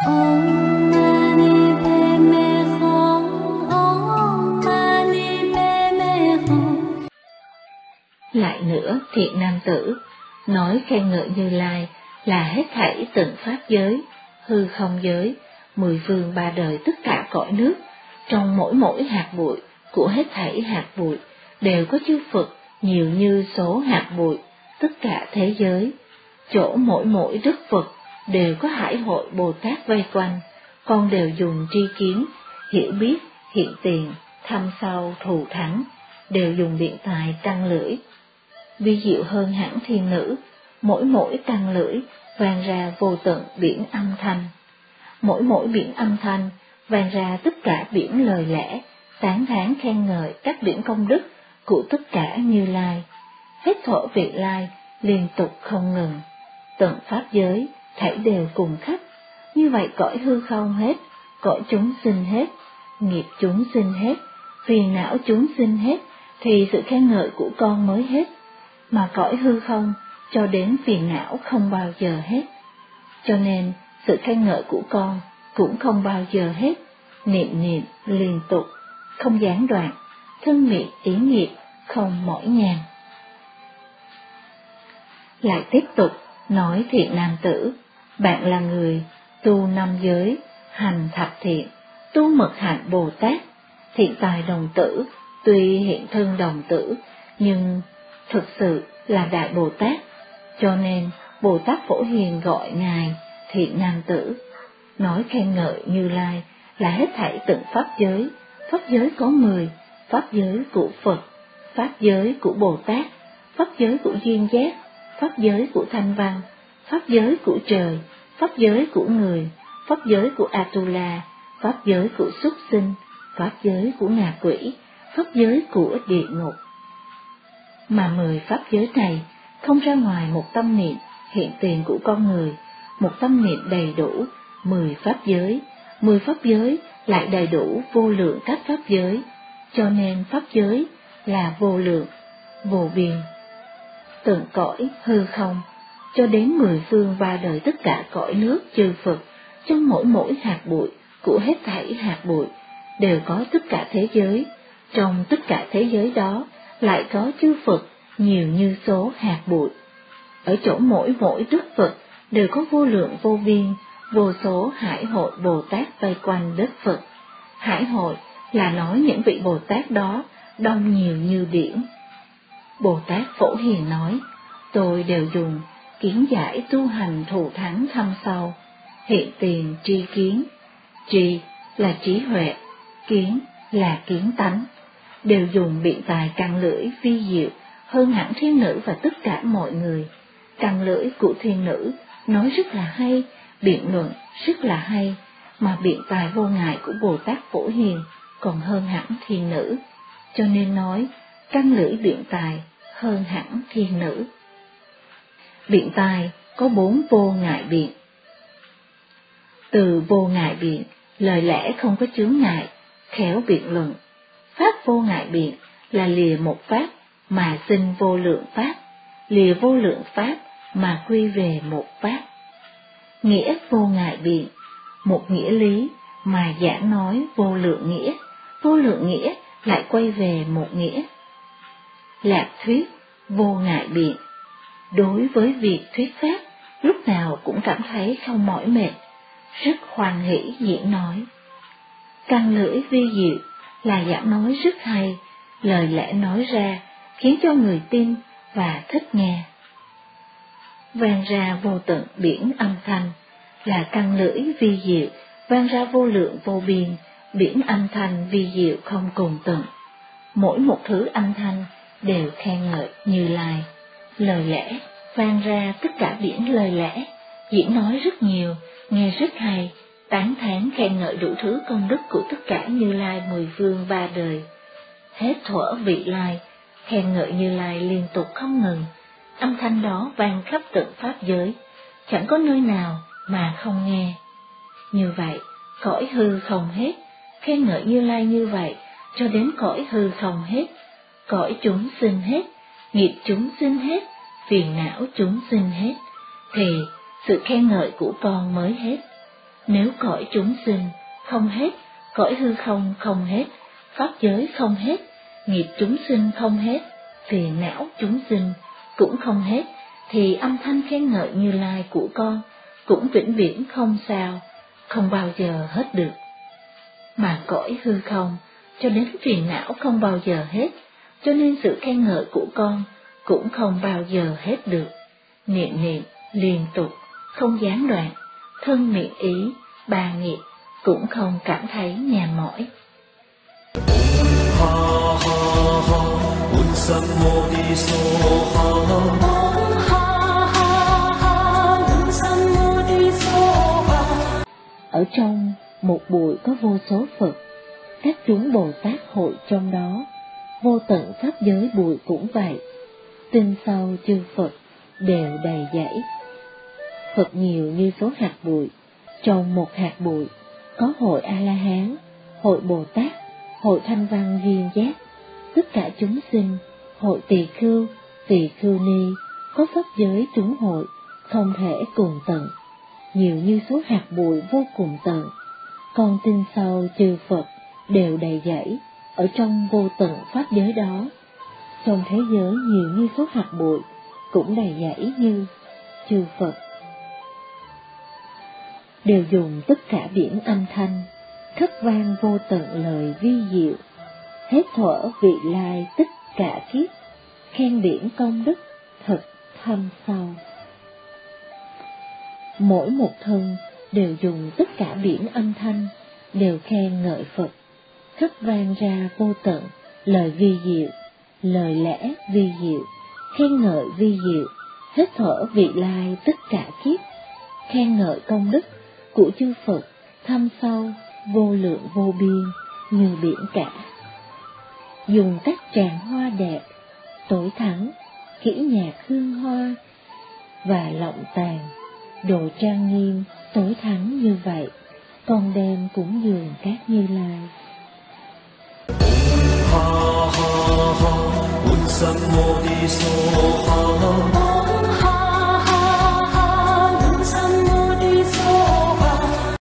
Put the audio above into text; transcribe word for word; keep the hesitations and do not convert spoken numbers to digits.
Om Mani Padme Hum, Om Mani Padme Hum. Lại nữa, thiện nam tử, nói khen ngợi Như Lai là hết thảy tịnh pháp giới, hư không giới, mười phương ba đời tất cả cõi nước, trong mỗi mỗi hạt bụi của hết thảy hạt bụi đều có chư Phật nhiều như số hạt bụi, tất cả thế giới. Chỗ mỗi mỗi đức Phật đều có hải hội Bồ Tát vây quanh, con đều dùng tri kiến, hiểu biết, hiện tiền, thăm sau, thù thắng, đều dùng biện tài căng lưỡi. Vi diệu hơn hẳn thiên nữ, mỗi mỗi căng lưỡi vang ra vô tận biển âm thanh. Mỗi mỗi biển âm thanh vang ra tất cả biển lời lẽ, tán thán khen ngợi các biển công đức của tất cả Như Lai. Hết thổ vị lai liên tục không ngừng, tận pháp giới thảy đều cùng khắp. Như vậy cõi hư không hết, cõi chúng sinh hết, nghiệp chúng sinh hết, phiền não chúng sinh hết, thì sự khen ngợi của con mới hết. Mà cõi hư không cho đến phiền não không bao giờ hết, cho nên sự khen ngợi của con cũng không bao giờ hết, niệm niệm liên tục, không gián đoạn, thân miệng ý nghiệp không mỏi nhàn. Lại tiếp tục nói thiện nam tử, bạn là người tu năm giới, hành thập thiện, tu mật hạnh Bồ Tát, thiện tài đồng tử, tuy hiện thân đồng tử, nhưng thực sự là Đại Bồ Tát, cho nên Bồ Tát Phổ Hiền gọi Ngài thiện nam tử. Nói khen ngợi Như Lai là hết thảy tận pháp giới, pháp giới có mười, pháp giới của Phật, pháp giới của Bồ Tát, pháp giới của duyên giác, pháp giới của thanh văn, pháp giới của trời, pháp giới của người, pháp giới của Atula, pháp giới của súc sinh, pháp giới của ngạ quỷ, pháp giới của địa ngục. Mà mười pháp giới này không ra ngoài một tâm niệm hiện tiền của con người, một tâm niệm đầy đủ mười pháp giới, mười pháp giới lại đầy đủ vô lượng các pháp giới, cho nên pháp giới là vô lượng, vô biên. Tận cõi hư không cho đến mười phương ba đời tất cả cõi nước chư Phật, trong mỗi mỗi hạt bụi của hết thảy hạt bụi đều có tất cả thế giới, trong tất cả thế giới đó lại có chư Phật nhiều như số hạt bụi. Ở chỗ mỗi mỗi đức Phật đều có vô lượng vô biên, vô số hải hội Bồ Tát vây quanh đất Phật. Hải hội là nói những vị Bồ Tát đó đông nhiều như biển. Bồ Tát Phổ Hiền nói, tôi đều dùng kiến giải tu hành thù thắng thâm sâu, hiện tiền tri kiến. Tri là trí huệ, kiến là kiến tánh, đều dùng biện tài căng lưỡi vi diệu hơn hẳn thiên nữ và tất cả mọi người. Căng lưỡi của thiên nữ nói rất là hay, biện luận rất là hay, mà biện tài vô ngại của Bồ Tát Phổ Hiền còn hơn hẳn thiên nữ, cho nên nói căng lưỡi biện tài hơn hẳn thiên nữ. Biện tài có bốn vô ngại biện. Từ vô ngại biện, lời lẽ không có chướng ngại, khéo biện luận. Pháp vô ngại biện là lìa một pháp mà sinh vô lượng pháp, lìa vô lượng pháp mà quy về một pháp. Nghĩa vô ngại biện, một nghĩa lý mà giảng nói vô lượng nghĩa, vô lượng nghĩa lại quay về một nghĩa. Lạc thuyết vô ngại biện, đối với việc thuyết pháp lúc nào cũng cảm thấy không mỏi mệt, rất hoan hỷ diễn nói. Căng lưỡi vi diệu là giảng nói rất hay, lời lẽ nói ra khiến cho người tin và thích nghe. Vang ra vô tận biển âm thanh là căng lưỡi vi diệu, vang ra vô lượng vô biên, biển âm thanh vi diệu không cùng tận. Mỗi một thứ âm thanh đều khen ngợi Như Lai. Lời lẽ vang ra tất cả biển lời lẽ, diễn nói rất nhiều, nghe rất hay, tán thán khen ngợi đủ thứ công đức của tất cả Như Lai mười phương ba đời. Hết thuở vị lai, khen ngợi Như Lai liên tục không ngừng, âm thanh đó vang khắp tận pháp giới, chẳng có nơi nào mà không nghe. Như vậy, cõi hư không hết, khen ngợi Như Lai như vậy, cho đến cõi hư không hết, cõi chúng sinh hết, nghiệp chúng sinh hết, phiền não chúng sinh hết, thì sự khen ngợi của con mới hết. Nếu cõi chúng sinh không hết, cõi hư không không hết, pháp giới không hết, nghiệp chúng sinh không hết, phiền não chúng sinh cũng không hết, thì âm thanh khen ngợi Như Lai của con cũng vĩnh viễn không sao, không bao giờ hết được. Mà cõi hư không cho đến phiền não không bao giờ hết, cho nên sự khen ngợi của con cũng không bao giờ hết được. Niệm niệm liên tục, không gián đoạn, thân miệng ý, ba nghiệp cũng không cảm thấy nhàm mỏi. Ở trong một bụi có vô số Phật, các chúng Bồ Tát hội trong đó, vô tận pháp giới bụi cũng vậy, tinh sâu chư Phật đều đầy dẫy. Phật nhiều như số hạt bụi, trong một hạt bụi có hội A-la-hán, hội Bồ Tát, hội Thanh Văn Duyên Giác, tất cả chúng sinh, hội Tỳ Khưu, Tỳ Khưu Ni, có pháp giới chúng hội, không thể cùng tận, nhiều như số hạt bụi vô cùng tận. Còn tinh sâu chư Phật đều đầy dẫy ở trong vô tận pháp giới đó. Trong thế giới nhiều như số hạt bụi cũng đầy dẫy như chư Phật. Đều dùng tất cả biển âm thanh, khất vang vô tận lời vi diệu, hết thuở vị lai tất cả kiếp, khen biển công đức thật thâm sâu. Mỗi một thân đều dùng tất cả biển âm thanh, đều khen ngợi Phật, khất vang ra vô tận lời vi diệu, lời lẽ vi diệu, khen ngợi vi diệu, hết thuở vị lai tất cả kiếp, khen ngợi công đức của chư Phật thâm sâu, vô lượng vô biên như biển cả. Dùng các tràng hoa đẹp, tối thắng, kỹ nhạc hương hoa và lọng tàn, đồ trang nghiêm tối thắng như vậy, con đem cúng dường các Như Lai. Ha ha ha,